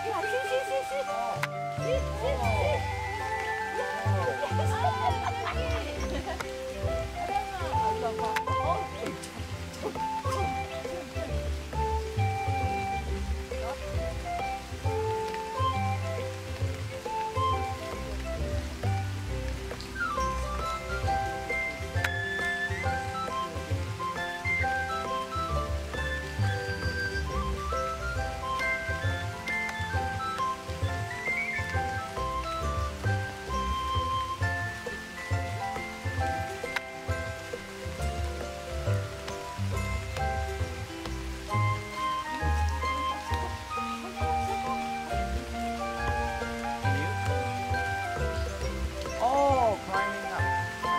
Yeah, Oh, climbing up.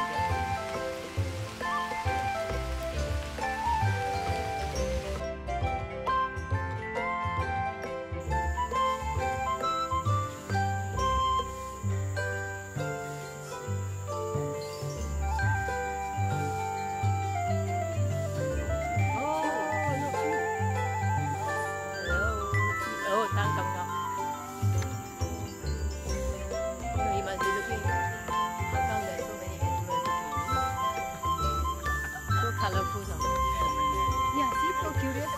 Oh, đang cầm ngọc. You must be looking. How come there's so many animals looking? So colorful. Yeah, see, so curious.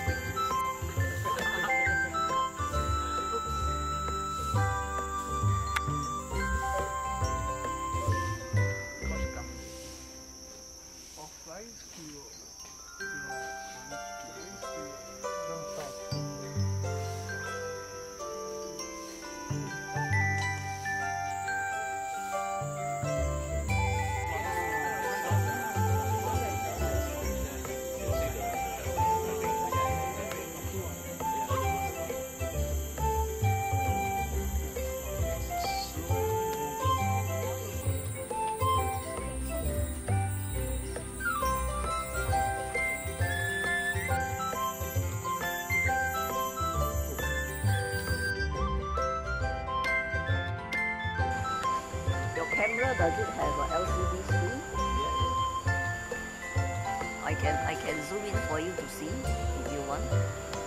Camera, does it have a LCD screen? I can zoom in for you to see if you want.